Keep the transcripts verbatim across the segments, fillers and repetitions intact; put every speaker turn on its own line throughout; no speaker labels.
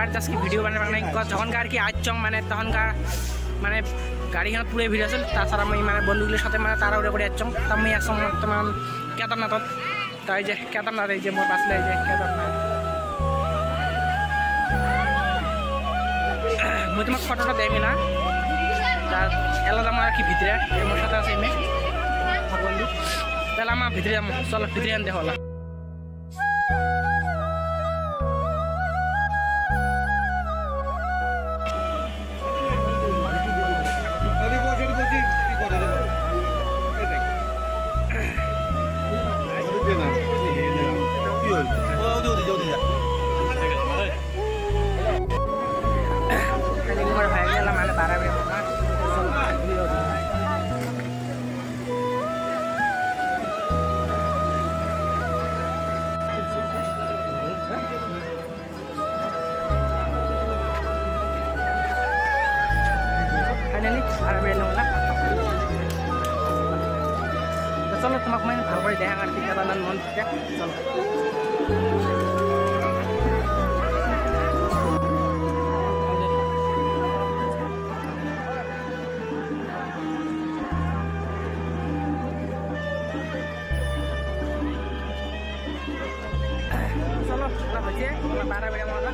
আমার জাস্ট কি ভিডিও বানাবার নাই যখনকার কি আজ চং মানে তখনকার মানে গাড়ীখনত পুরে ভিড় আছিল তাছাড়া আমি মানে বন্ধুগুলির সাথে মানে তারা উড়ে করে আসছং তা আমি আসছং বর্তমান কেদারনাথত তাই যে কেদারনাথ এই যে মোর পাশে এই যে কেদারনাথ মই তোমাক ফটোটা দেমি না তার এলাম আর কি ভিতরে মোর সাথে আছে এমনি বন্ধু তাহলে আমার ভিতরে যাবো চলো ভিতরে আনতে হলা चलो तुमक मैं भाव देखा करती केदारनाथ मंदिर चलो चलो ना बजे बारह बजे माला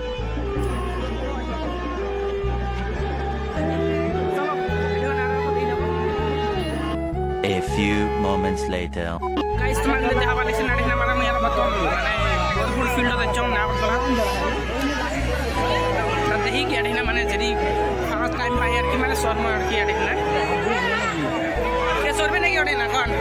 A few moments later.
Guys, teman kita awal di sini ada nama namanya apa tuh? Mana baru film ada cong nak apa tuh? Nanti hiki ada nama mana jadi first time buyer gimana soal mar ki ada mana? Ya soal mana ki ada nak kan?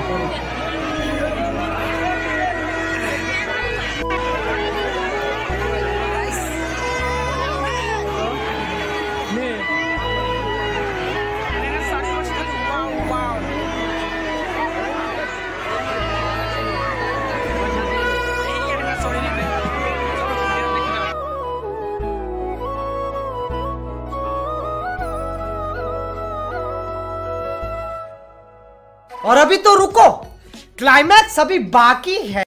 और अभी तो रुको, climax अभी बाकी है।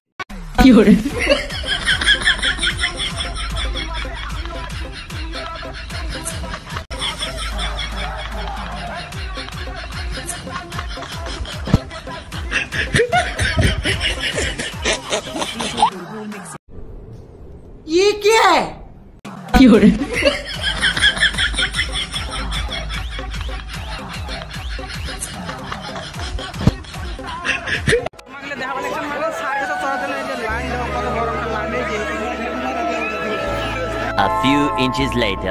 ये क्या है?
A few inches later.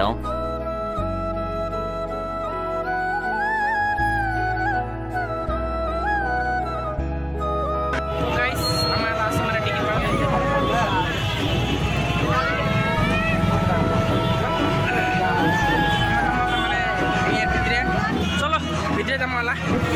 Guys, हमारा लास्ट हमारा टिकट चलो भितरे जाम वाला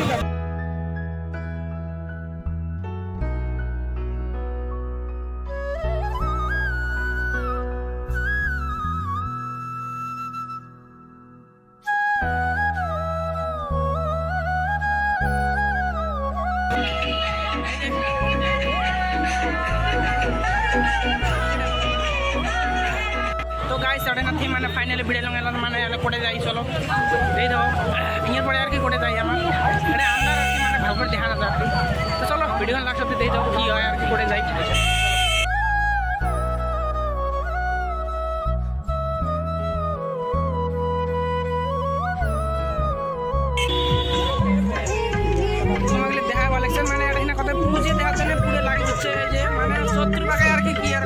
तो गाइस साढ़े ना थी मैंने फाइनली भिड़े लंगे मैंने यार कोड़े जाई चलो दे दो इंयर पड़े यार की कोड़े जाई हमार अरे अंदर आती मैंने भाव ध्यान आता तो चलो वीडियो लास्ट सकते दे दो की है यार की कोड़े जाई मैंने यार ना कत पूजे देखा पूरे लागे जे माने सत्तर टाका यार की यार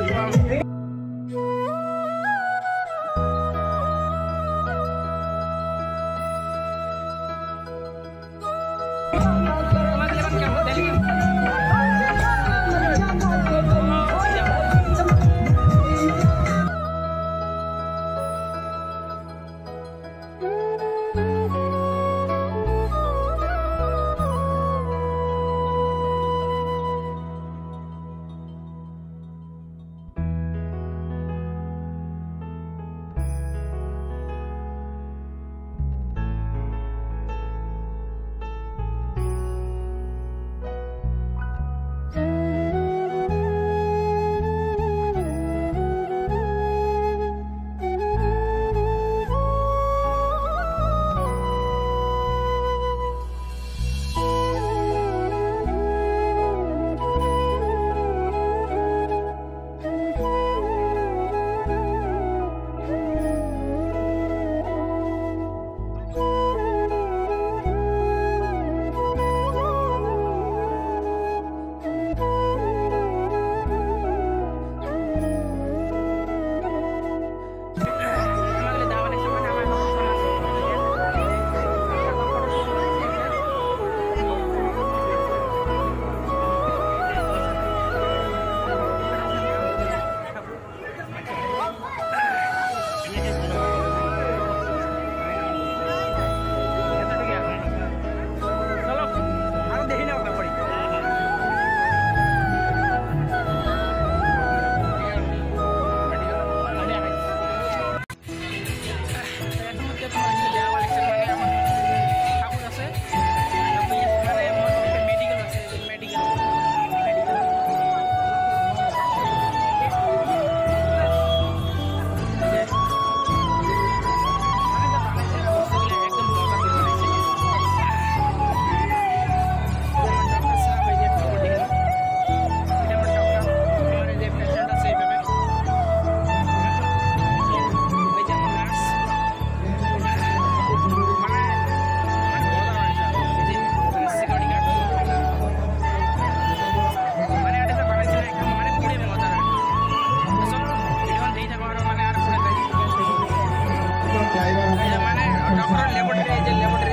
মানে ডক্টর ল্যাবরেটরি এই যে ল্যাবরেটরি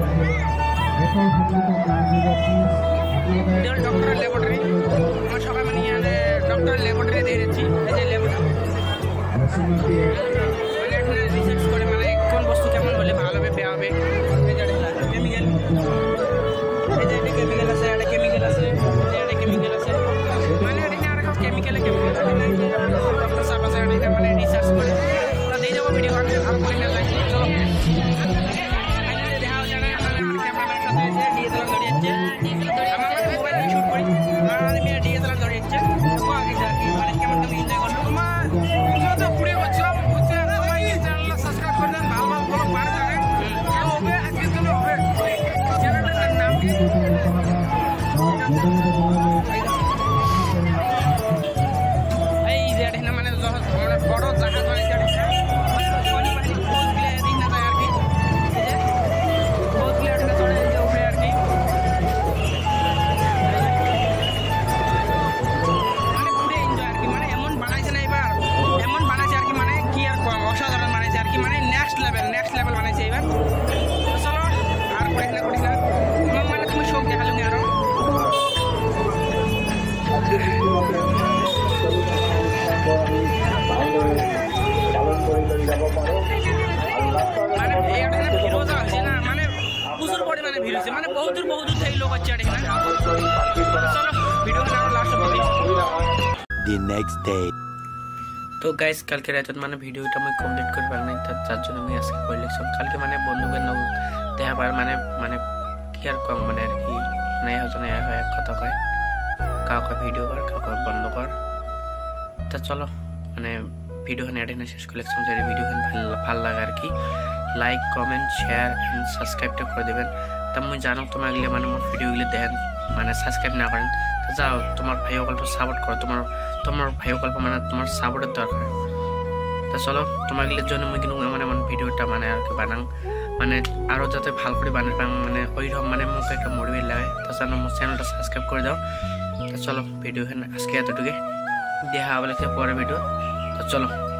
ডক্টর ল্যাবরেটরি আমার সবাই মানে ইয়ানে ডক্টর ল্যাবরেটরি দিয়ে দিচ্ছি এই যে ল্যাবরেটরি মানে এখানে রিসার্চ করে মানে কোন বস্তু কেমন হলে ভালো হবে বেয়া হবে এই যে কেমিক্যাল এই যে এটা কেমিক্যাল আছে এটা কেমিক্যাল আছে এটা কেমিক্যাল আছে মানে এটা আর একটা কেমিক্যাল কেমিক্যাল ডক্টর সাহেব আছে এটা মানে রিসার্চ করে তা দিয়ে যাবো ভিডিও আমি আর করে না যাই চলো দেখা হয়ে যাবে আমার ক্যামেরাম্যানের সাথে যে ডিএসএলআর ধরে যাচ্ছে আমার মানে মোবাইল শুট করি আর আমি ডিএসএলআর ধরে যাচ্ছে তো আগে যাচ্ছি মানে কেমন কেমন এনজয় করবো তোমার তো পুরো বছর বুঝতে সবাই চ্যানেলটা সাবস্ক্রাইব করে দেন ভালো ভালো ভালো পারে যাবেন হবে আজকে চলো হবে চ্যানেলটার নাম কি এই যে এটা মানে বড় জাহাজ হয় এটা পানি পানি বললে দিন না আর কি বললে এটা চলে যে উপরে আর কি মানে পুরো এনজয় আর কি মানে এমন বানাইছে না এবার এমন বানাইছে আর কি মানে কি আর কম অসাধারণ বানাইছে আর কি মানে নেক্সট লেভেল নেক্সট লেভেল বানাইছে এবার চলো আর করি না করি না মানে তুমি শোক দেখালো নি আরো মানে এখানে ভিড়ও আছে না মানে প্রচুর পরিমাণে ভিড় হচ্ছে মানে বহু দূর বহু দূর থেকে লোক আছে এখানে চলো ভিডিও লাস্ট অবধি
The next day.
তো গাইস কালকে রাতে মানে ভিডিওটা আমি কমপ্লিট করতে পারি নাই তার জন্য আমি আজকে করে লিখছি কালকে মানে বন্ধুদের নাম দেখা পার মানে মানে কি আর কম মানে আর কি নাই হচ্ছে না এক কথা কয় কাউকে ভিডিও কর কাউকে বন্ধ কর তা চলো মানে ভিডিও এখানে শেষ করে লিখছি যদি ভিডিও ভালো লাগে আর কি লাইক কমেন্ট শেয়ার এন্ড সাবস্ক্রাইবটা করে দেবেন তা আমি জানো তোমার গেলে মানে মোর ভিডিওগুলো দেখেন মানে সাবস্ক্রাইব না করেন তো যাও তোমার ভাইও গল্প সাপোর্ট করো তোমার তোমার ভাইও গল্প মানে তোমার সাপোর্টের দরকার তা চলো তোমার গেলের জন্য আমি কিন্তু এমন এমন ভিডিওটা মানে আর কি বানাং মানে আরও যাতে ভালো করে বানাতে পারেন মানে ওইরকম মানে মুখে একটা মোটিভেট লাগে তাছাড়া আমার চ্যানেলটা সাবস্ক্রাইব করে দাও তা চলো ভিডিও এখানে আজকে এতটুকু দেখা হবে পরে ভিডিও তো চলো